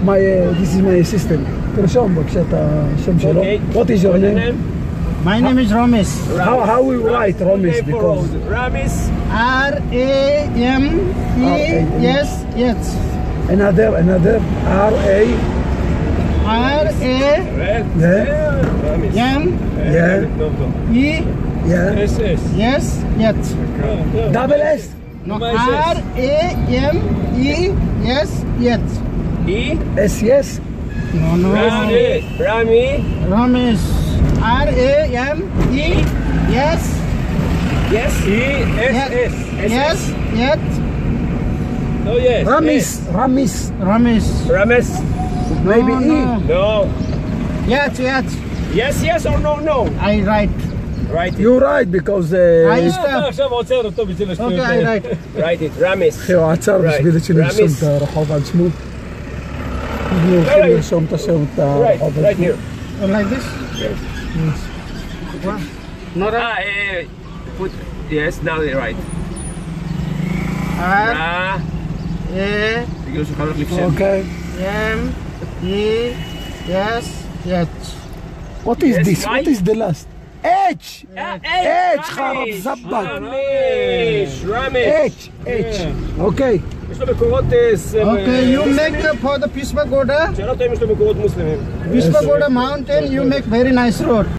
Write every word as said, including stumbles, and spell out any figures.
my, uh, this is my assistant. תרשום בבקשה את השם שלו. What is your name? My name is Ramesh. How, how we write Ramesh? Because Ramesh. R A M E S H. Another, another R A R A yeah, M yeah, E yeah. S S. S H. Double S. No, My S. R A M E S H. E. S yes. No, no. Rami. Rami. Ramesh. R A M E S Yes. E. S S. Yes, yes. Oh yes. Ramis, S. Ramis. Ramesh. Ramesh. Maybe no, E. no. No. Yes, yes. Yes, yes or no, no. I write. Write it. You're right because uh, I אתה stop. עכשיו עוצר אותו בשביל Okay, השטויות I האלה. write. Write it. Ramis. אחי, הוא עצר Right. בשביל שנרשום רמיס. את הרחוב על שמו. אנחנו הולכים Right. לרשום את השם, את Right. הרחוב על Right שמו. here. Oh, like this? Wow. No, Ah, eh, put. Yes, now they're right. R Ra. A בגלל שהוא חייב להחליף שם. אוקיי. M E S H. What is Yes, this? right. What is the last? H! H. חרב זבק. רמיש. רמיש. H! H! אוקיי. יש לו מקורות... אה, ס- Okay, you מוסלמים? make uh, for the Pispa Goda. שאלה אותה אם יש לו מקורות מוסלמים. Pispa Goda mountain, you make very nice road.